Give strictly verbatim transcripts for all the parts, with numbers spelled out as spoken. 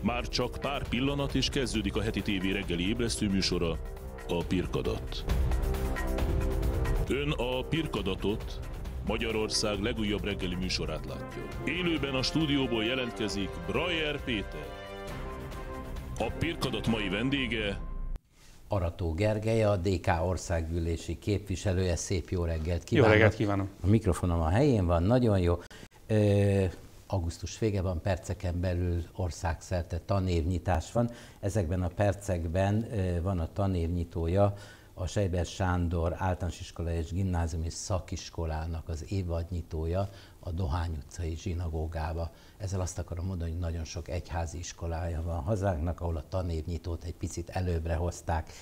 Már csak pár pillanat és kezdődik a heti tévé reggeli ébresztő műsora, a Pirkadat. Ön a Pirkadatot, Magyarország legújabb reggeli műsorát látja. Élőben a stúdióból jelentkezik Brajer Péter. A Pirkadat mai vendége Arató Gergely, a dé ká országgyűlési képviselője. Szép jó reggelt kívánok! Jó reggelt kívánok! A mikrofonom a helyén van, nagyon jó. Ö, augusztus vége van, perceken belül országszerte tanévnyitás van. Ezekben a percekben ö, van a tanévnyitója a Seiber Sándor általános iskola és gimnáziumi szakiskolának az évadnyitója a Dohány utcai zsinagógába. Ezzel azt akarom mondani, hogy nagyon sok egyházi iskolája van hazánknak, ahol a tanévnyitót egy picit előbbre hozták.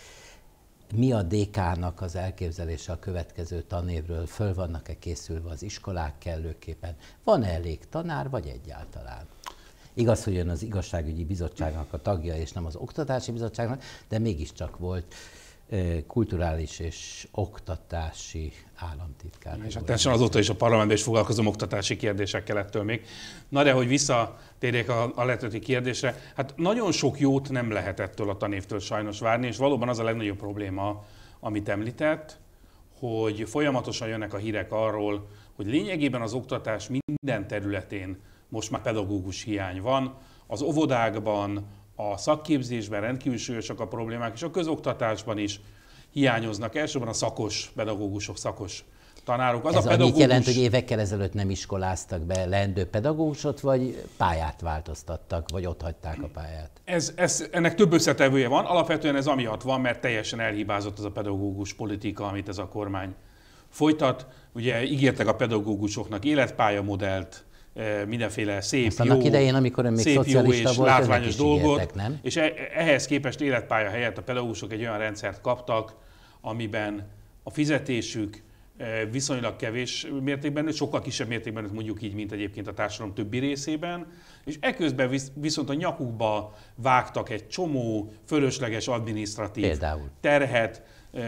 Mi a dé ká-nak az elképzelése a következő tanévről? Föl vannak-e készülve az iskolák kellőképpen? Van-e elég tanár, vagy egyáltalán? Igaz, hogy ön az igazságügyi bizottságnak a tagja, és nem az oktatási bizottságnak, de mégiscsak volt kulturális és oktatási államtitkár. És hát teljesen azóta is a parlamentben is foglalkozom oktatási kérdésekkel ettől még. Na de, hogy visszatérjek a, a lehetőti kérdésre, hát nagyon sok jót nem lehet ettől a tanévtől sajnos várni, és valóban az a legnagyobb probléma, amit említett, hogy folyamatosan jönnek a hírek arról, hogy lényegében az oktatás minden területén most már pedagógus hiány van, az óvodákban, a szakképzésben rendkívül súlyosak a problémák, és a közoktatásban is hiányoznak elsősorban a szakos pedagógusok, szakos tanárok. Az Ez a pedagógus... annyit jelent, hogy évekkel ezelőtt nem iskoláztak be leendő pedagógusot, vagy pályát változtattak, vagy ott hagyták a pályát? Ez, ez, ennek több összetevője van. Alapvetően ez amiatt van, mert teljesen elhibázott az a pedagógus politika, amit ez a kormány folytat. Ugye ígértek a pedagógusoknak életpályamodellt, mindenféle szép, Azt jó, annak idején, amikor ön még szép jó és volt, látványos dolgot, ígértek, nem? és ehhez képest életpálya helyett a pedagógusok egy olyan rendszert kaptak, amiben a fizetésük viszonylag kevés mértékben, sokkal kisebb mértékben, mondjuk így, mint egyébként a társadalom többi részében, és eközben viszont a nyakukba vágtak egy csomó fölösleges adminisztratív Például. terhet.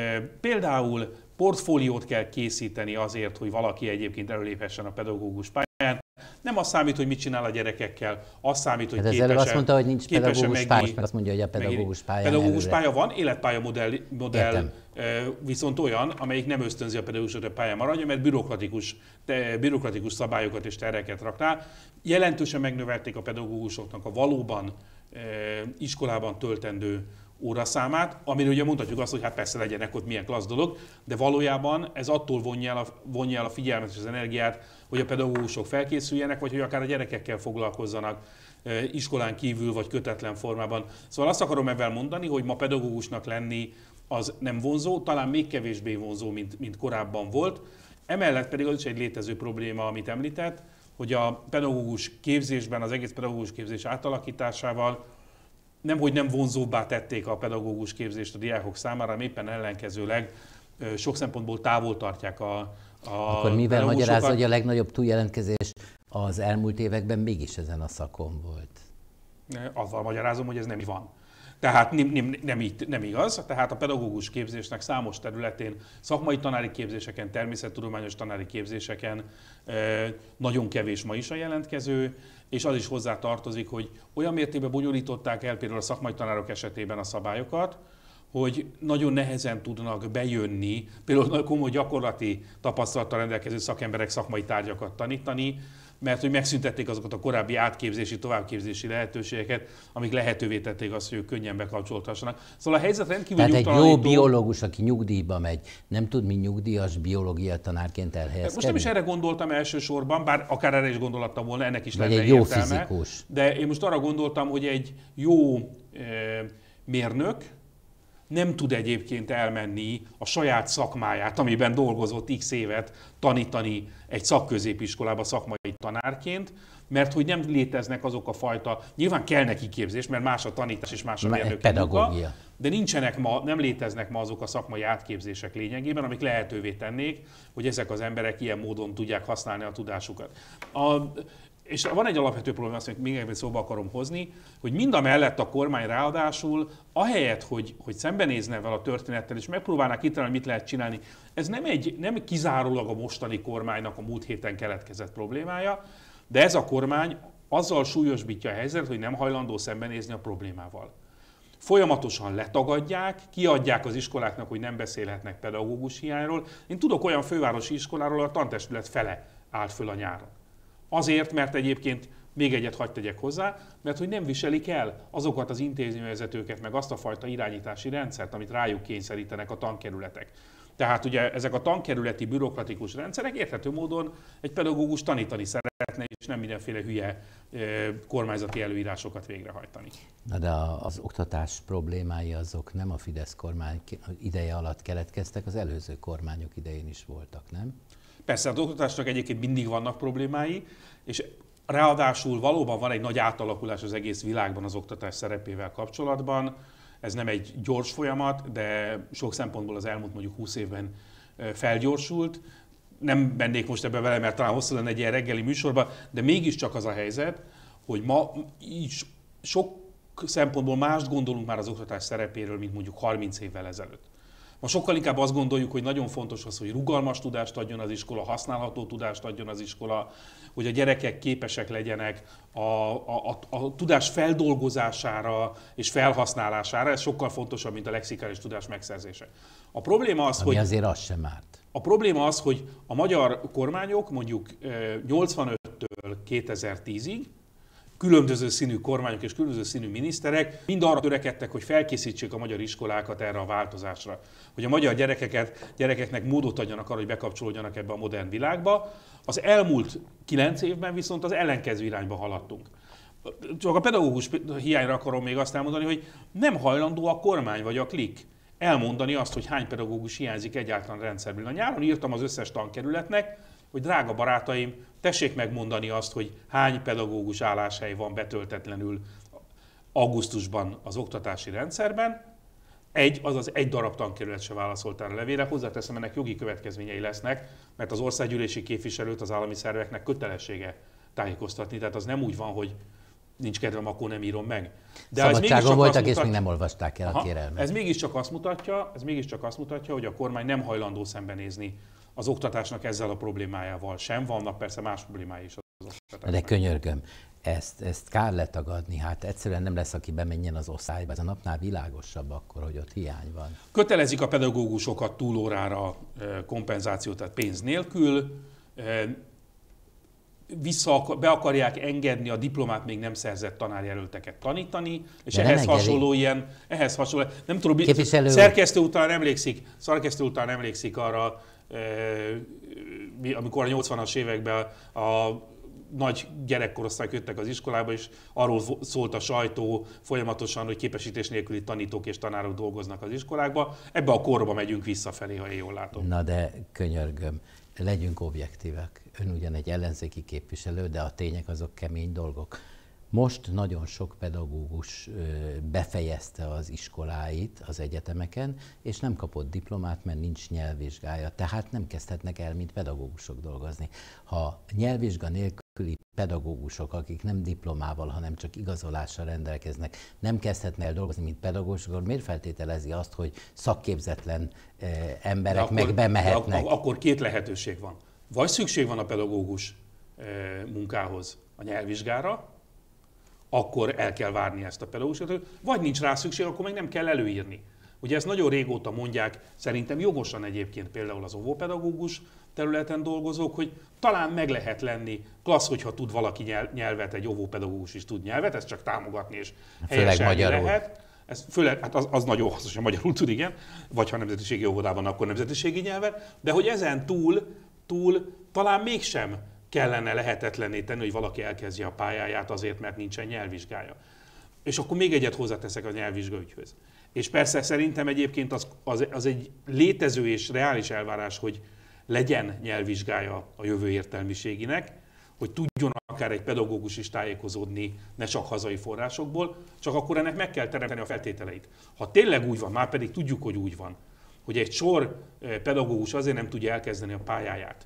Például portfóliót kell készíteni azért, hogy valaki egyébként előléphessen a pedagógus pályán. Nem az számít, hogy mit csinál a gyerekekkel, az számít, hogy hát képes-e. Ezzel azt mondta, hogy nincs pedagógus meg, pálya, most meg azt mondja, hogy a pedagógus pályán Pedagógus előre. pálya van, életpálya modell, modell Értem. viszont olyan, amelyik nem ösztönzi a pedagógusot, hogy pályán maradjon, mert bürokratikus, te, bürokratikus szabályokat és terheket rak rá. Jelentősen megnövelték a pedagógusoknak a valóban e, iskolában töltendő óraszámát, amiről ugye mondhatjuk azt, hogy hát persze legyenek ott milyen klassz dolog, de valójában ez attól vonja el a, vonja el a figyelmet és az energiát, hogy a pedagógusok felkészüljenek, vagy hogy akár a gyerekekkel foglalkozzanak e, iskolán kívül vagy kötetlen formában. Szóval azt akarom ebben mondani, hogy ma pedagógusnak lenni az nem vonzó, talán még kevésbé vonzó, mint, mint korábban volt. Emellett pedig az is egy létező probléma, amit említett, hogy a pedagógus képzésben, az egész pedagógus képzés átalakításával nemhogy nem vonzóbbá tették a pedagógus képzést a diákok számára, hanem éppen ellenkezőleg sok szempontból távol tartják a, a Akkor mivel magyarázza, hogy a legnagyobb túljelentkezés az elmúlt években mégis ezen a szakon volt? Azzal magyarázom, hogy ez nem így van. Tehát nem, nem, nem, így, nem igaz, tehát a pedagógus képzésnek számos területén, szakmai tanári képzéseken, természettudományos tanári képzéseken nagyon kevés ma is a jelentkező, és az is hozzá tartozik, hogy olyan mértékben bonyolították el például a szakmai tanárok esetében a szabályokat, hogy nagyon nehezen tudnak bejönni, például komoly gyakorlati tapasztalattal rendelkező szakemberek szakmai tárgyakat tanítani, mert hogy megszüntették azokat a korábbi átképzési, továbbképzési lehetőségeket, amik lehetővé tették azt, hogy ők könnyen bekapcsoltassanak. Szóval a helyzet rendkívül Tehát nyugtalanító. egy jó biológus, aki nyugdíjba megy, nem tud, mint nyugdíjas biológia tanárként elhelyezkedni? Most nem is erre gondoltam elsősorban, bár akár erre is gondoltam volna, ennek is Vagy lenne egy jó értelme. fizikus. De én most arra gondoltam, hogy egy jó e, mérnök nem tud egyébként elmenni a saját szakmáját, amiben dolgozott x évet tanítani egy szakközépiskolába szakmai tanárként, mert hogy nem léteznek azok a fajta, nyilván kell neki képzés, mert más a tanítás és más a mérnöki munka, de nincsenek ma, nem léteznek ma azok a szakmai átképzések lényegében, amik lehetővé tennék, hogy ezek az emberek ilyen módon tudják használni a tudásukat. A, És van egy alapvető probléma, azt még egy szóba akarom hozni, hogy mind a mellett a kormány ráadásul, ahelyett, hogy, hogy szembenézne vele a történettel, és megpróbálná kitalálni, mit lehet csinálni, ez nem, egy, nem kizárólag a mostani kormánynak a múlt héten keletkezett problémája, de ez a kormány azzal súlyosbítja a helyzetet, hogy nem hajlandó szembenézni a problémával. Folyamatosan letagadják, kiadják az iskoláknak, hogy nem beszélhetnek pedagógus hiányról. Én tudok olyan fővárosi iskoláról, ahol a tantestület fele állt föl a nyáron. Azért, mert egyébként még egyet hadd tegyek hozzá, mert hogy nem viselik el azokat az intézményvezetőket, meg azt a fajta irányítási rendszert, amit rájuk kényszerítenek a tankerületek. Tehát ugye ezek a tankerületi bürokratikus rendszerek érthető módon egy pedagógus tanítani szeretne, és nem mindenféle hülye kormányzati előírásokat végrehajtani. Na de az oktatás problémái azok nem a Fidesz kormány ideje alatt keletkeztek, az előző kormányok idején is voltak, nem? Persze, az oktatásnak egyébként mindig vannak problémái, és ráadásul valóban van egy nagy átalakulás az egész világban az oktatás szerepével kapcsolatban. Ez nem egy gyors folyamat, de sok szempontból az elmúlt mondjuk húsz évben felgyorsult. Nem mennék most ebbe vele, mert talán hosszú lenne egy ilyen reggeli műsorban, de mégiscsak az a helyzet, hogy ma így sok szempontból mást gondolunk már az oktatás szerepéről, mint mondjuk harminc évvel ezelőtt. Ma sokkal inkább azt gondoljuk, hogy nagyon fontos az, hogy rugalmas tudást adjon az iskola, használható tudást adjon az iskola, hogy a gyerekek képesek legyenek a, a, a, a tudás feldolgozására és felhasználására. Ez sokkal fontosabb, mint a lexikális tudás megszerzése. A probléma az, Ami hogy... azért az sem árt. A probléma az, hogy a magyar kormányok mondjuk nyolcvanöttől kétezer-tízig különböző színű kormányok és különböző színű miniszterek mind arra törekedtek, hogy felkészítsék a magyar iskolákat erre a változásra. Hogy a magyar gyerekeket, gyerekeknek módot adjanak arra, hogy bekapcsolódjanak ebbe a modern világba. Az elmúlt kilenc évben viszont az ellenkező irányba haladtunk. Csak a pedagógus hiányra akarom még azt elmondani, hogy nem hajlandó a kormány vagy a klik elmondani azt, hogy hány pedagógus hiányzik egyáltalán a rendszerből. A nyáron írtam az összes tankerületnek, hogy drága barátaim, tessék megmondani azt, hogy hány pedagógus álláshely van betöltetlenül augusztusban az oktatási rendszerben. Egy, azaz egy darab tankerület se válaszolt erre a levélre. Hozzáteszem, ennek jogi következményei lesznek, mert az országgyűlési képviselőt az állami szerveknek kötelessége tájékoztatni. Tehát az nem úgy van, hogy nincs kedvem, akkor nem írom meg. De szabadságon voltak, mutat... és még nem olvasták el Aha, a kérelmet. Ez mégiscsak azt mutatja, ez mégiscsak azt mutatja, hogy a kormány nem hajlandó szembenézni az oktatásnak ezzel a problémájával sem. Vannak persze más problémái is az oktatásnak. De könyörgöm, ezt, ezt kár letagadni, hát egyszerűen nem lesz, aki bemenjen az osztályba. Ez a napnál világosabb akkor, hogy ott hiány van. Kötelezik a pedagógusokat túlórára kompenzációt, tehát pénz nélkül. Vissza, be akarják engedni a diplomát még nem szerzett tanárjelölteket tanítani, és de ehhez hasonló ilyen, ehhez hasonló, nem tudom, Képviselő... szerkesztő után emlékszik, szerkesztő után emlékszik arra, amikor a nyolcvanas években a nagy gyerekkorosztályok jöttek az iskolába, és arról szólt a sajtó folyamatosan, hogy képesítés nélküli tanítók és tanárok dolgoznak az iskolákba. Ebbe a korba megyünk visszafelé, ha én jól látom. Na de könyörgöm, legyünk objektívek. Ön ugyan egy ellenzéki képviselő, de a tények azok kemény dolgok. Most nagyon sok pedagógus befejezte az iskoláit az egyetemeken, és nem kapott diplomát, mert nincs nyelvvizsgája. Tehát nem kezdhetnek el, mint pedagógusok dolgozni. Ha nyelvvizsga nélküli pedagógusok, akik nem diplomával, hanem csak igazolással rendelkeznek, nem kezdhetnek el dolgozni, mint pedagógusok, akkor miért feltételezi azt, hogy szakképzetlen emberek akkor, meg bemehetnek? Ak- akkor két lehetőség van. Vagy szükség van a pedagógus munkához a nyelvvizsgára, akkor el kell várni ezt a pedagógusot, vagy nincs rá szükség, akkor meg nem kell előírni. Ugye ezt nagyon régóta mondják, szerintem jogosan egyébként például az óvópedagógus területen dolgozók, hogy talán meg lehet lenni, klassz, hogyha tud valaki nyelvet, egy óvópedagógus is tud nyelvet, ezt csak támogatni és helyeselni lehet. Ez főleg, hát az, az nagyon hasznos, hogy magyarul tud, igen, vagy ha nemzetiségi óvodában, akkor nemzetiségi nyelvet, de hogy ezen túl, túl talán mégsem kellene lehetetlenné tenni, hogy valaki elkezdje a pályáját azért, mert nincsen nyelvvizsgája. És akkor még egyet hozzáteszek a nyelvvizsgaügyhöz. És persze szerintem egyébként az, az, az egy létező és reális elvárás, hogy legyen nyelvvizsgája a jövő értelmiséginek, hogy tudjon akár egy pedagógus is tájékozódni, ne csak hazai forrásokból, csak akkor ennek meg kell teremteni a feltételeit. Ha tényleg úgy van, már pedig tudjuk, hogy úgy van, hogy egy sor pedagógus azért nem tudja elkezdeni a pályáját,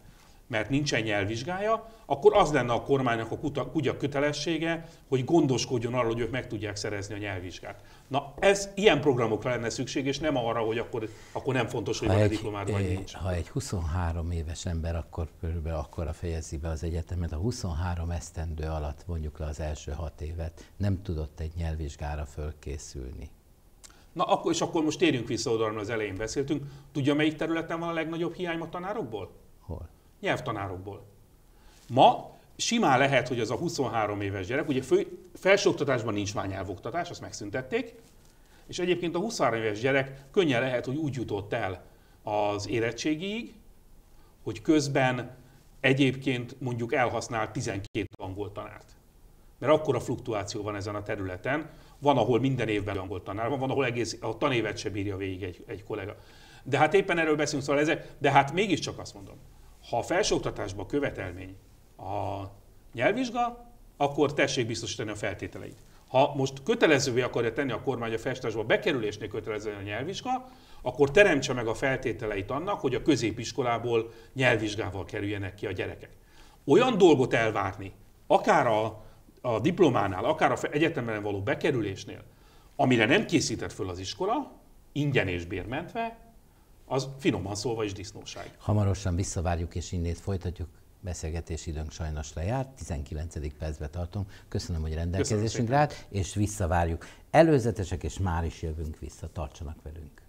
mert nincsen nyelvvizsgája, akkor az lenne a kormánynak a kuta, kutya kötelessége, hogy gondoskodjon arról, hogy ők meg tudják szerezni a nyelvvizsgát. Na, ez ilyen programokra lenne szükség, és nem arra, hogy akkor, akkor nem fontos, hogy van-e diplomád, vagy nincs. Ha egy huszonhárom éves ember akkor körülbelül akkora fejezi be az egyetemet, a huszonhárom esztendő alatt, mondjuk le az első hat évet, nem tudott egy nyelvvizsgára fölkészülni. Na, akkor, és akkor most térjünk vissza oda, az elején beszéltünk. Tudja, melyik területen van a legnagyobb hiány a tanárokból? Hol? Nyelvtanárokból. Ma simán lehet, hogy az a huszonhárom éves gyerek, ugye fő, felsőoktatásban nincs már nyelvoktatás, azt megszüntették, és egyébként a huszonhárom éves gyerek könnyen lehet, hogy úgy jutott el az érettségiig, hogy közben egyébként mondjuk elhasznált tizenkét angol tanárt. Mert akkora fluktuáció van ezen a területen, van, ahol minden évben angol tanár van, van, ahol egész a tanévet se bírja végig egy, egy kollega. De hát éppen erről beszélünk, szóval ezek, de hát mégiscsak azt mondom, ha a felsőoktatásban követelmény a nyelvvizsga, akkor tessék biztosítani a feltételeit. Ha most kötelezővé akarja tenni a kormány a felsőoktatásba bekerülésnél kötelező a nyelvvizsga, akkor teremtse meg a feltételeit annak, hogy a középiskolából nyelvvizsgával kerüljenek ki a gyerekek. Olyan dolgot elvárni, akár a, a diplománál, akár az egyetemen való bekerülésnél, amire nem készített föl az iskola, ingyen és bérmentve, az finoman szólva is disznóság. Hamarosan visszavárjuk és innét folytatjuk. Beszélgetési időnk sajnos lejárt, tizenkilencedik percbe tartunk. Köszönöm, hogy rendelkezésünkre állt, és visszavárjuk. Előzetesek, és már is jövünk vissza. Tartsanak velünk!